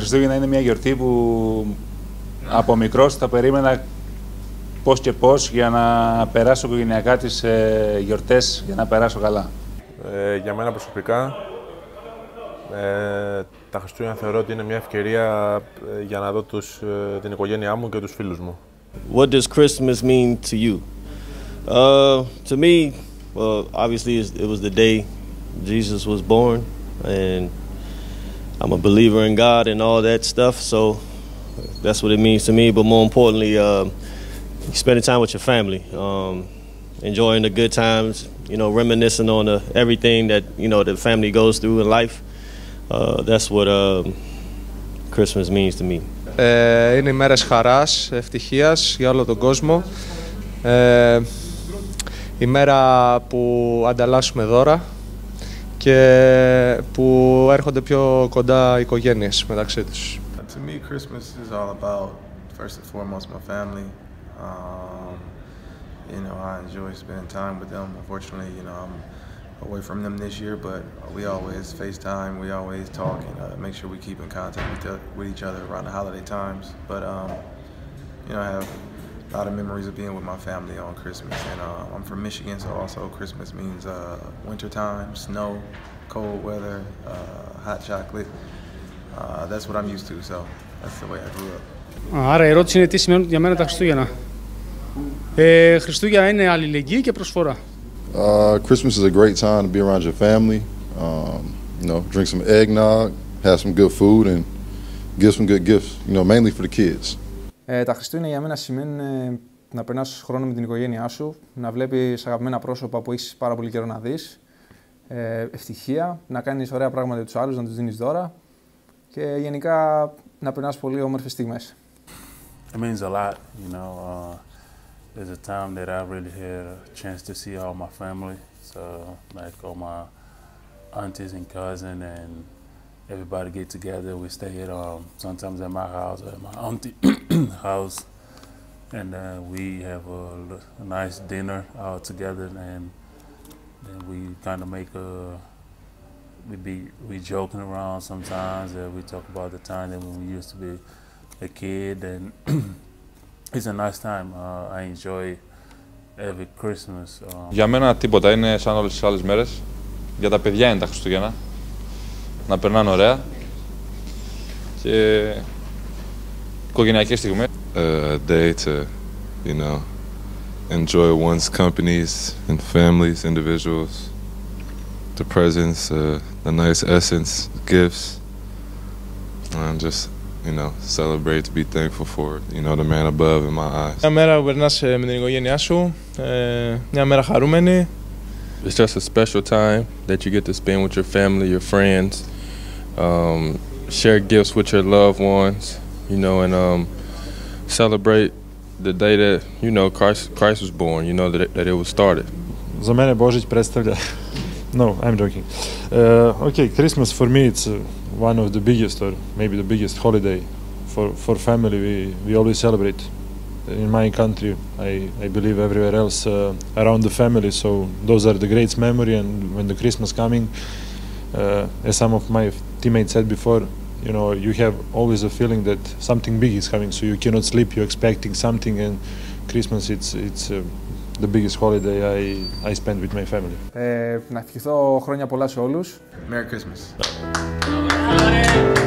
Χριστούγεννα είναι μια γιορτή που από μικρός θα περίμενα πώς και πώς για να περάσω οικογενειακά τις γιορτές, για να περάσω καλά. Για μένα προσωπικά, τα Χριστούγεννα θεωρώ ότι είναι μια ευκαιρία για να δω την οικογένειά μου και τους φίλους μου. What does Christmas mean to you? To me, well, obviously it was the day Jesus was born, and I'm a believer in God and all that stuff, so that's what it means to me. But more importantly, spending time with your family, enjoying the good times, you know, reminiscing on everything that, you know, the family goes through in life. That's what Christmas means to me. Είναι ημέρες χαράς, ευτυχίας για όλο τον κόσμο. Ημέρα που ανταλλάσσουμε δώρα και που έρχονται πιο κοντά οι οικογένειες μεταξύ τους. To me, Christmas is all about, first and foremost, my family. You know, I enjoy spending time with them. Unfortunately, you know, I'm away from them this year, but we always FaceTime, we always talk, and make sure we keep in contact with each other around the holiday times. But, you know, I have a lot of memories of being with my family on Christmas, and I'm from Michigan, so also Christmas means winter time, snow, cold weather, hot chocolate. That's what I'm used to, so that's the way I grew up. Άρα η ερώτηση είναι τι σημαίνουν για μένα τα Χριστούγεννα. Χριστούγεννα είναι αλληλεγγύη και προσφορά. Christmas is a great time to be around your family. You know, drink some eggnog, have some good food, and give some good gifts. You know, mainly for the kids. Τα Χριστούγεννα για μένα σημαίνουν να περνάς χρόνο με την οικογένειά σου, να βλέπεις αγαπημένα πρόσωπα που έχεις πάρα πολύ καιρό να δεις, ευτυχία, να κάνεις ωραία πράγματα για τους άλλους, να τους δίνεις δώρα και γενικά να περνάς πολύ όμορφες στιγμές. It means a lot, you know. There's a time that I really had a chance to see all my family, so like all my aunties and cousin and everybody get together. We stay at sometimes at my house or at my auntie house, and we have a nice dinner all together, and then we kind of make we joking around sometimes, and we talk about the time that when we used to be a kid, and it's a nice time. I enjoy every Christmas. Για μένα τίποτα, είναι σαν όλες τις άλλες μέρες. Για τα παιδιά είναι τα Χριστούγεννα. Να περνάνε ωραία και οικογενειακές στιγμές. A day to, you know, enjoy one's companies and families, individuals, the presents, the nice essence, gifts, and just, you know, celebrate, to be thankful for, you know, the man above in my eyes. Μια μέρα που περνάς με την οικογένειά σου, μια μέρα χαρούμενη. It's just a special time that you get to spend with your family, your friends, share gifts with your loved ones, you know, and celebrate the day that, you know, Christ was born, you know, that it was started. За мене Божич представляє. No, I'm joking. Okay, Christmas for me it's one of the biggest, or maybe the biggest holiday for family. We always celebrate. In my country, I believe everywhere else around the family. So those are the great memory. And when the Christmas coming, as some of my teammates said before, you know, you have always a feeling that something big is coming. So you cannot sleep. You're expecting something, and Christmas it's the biggest holiday I spend with my family. Να ευχηθώ χρόνια πολλά σε όλους. Merry Christmas.